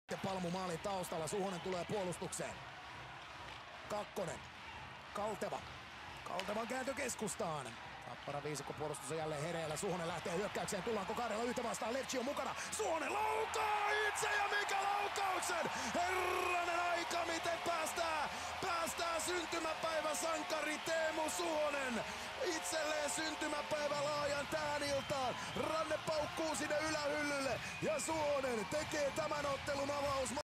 Palmu maalin taustalla, Suhonen tulee puolustukseen. Kakkonen, Kaltevan kääntö keskustaan. Tappara viisikko puolustus on jälleen hereillä, Suhonen lähtee hyökkäykseen, tullaanko Kaarella yhtä vastaan, Lefchi on mukana, Suhonen laukaa itse ja mikä laukauksen! Herranen aika, miten päästään syntymäpäivä sankari Teemu Suhonen itselleen syntymäpäivä laajan tähän iltaan. Ranne paukkuu sinne ylähyllylle ja Suhonen tekee tämän ottelun avaus.